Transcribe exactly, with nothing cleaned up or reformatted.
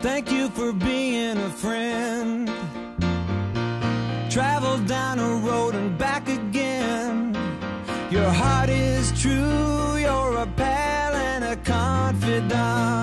Thank you for being a friend. Traveled down a road and back again. Your heart is true, you're a pal and a confidant.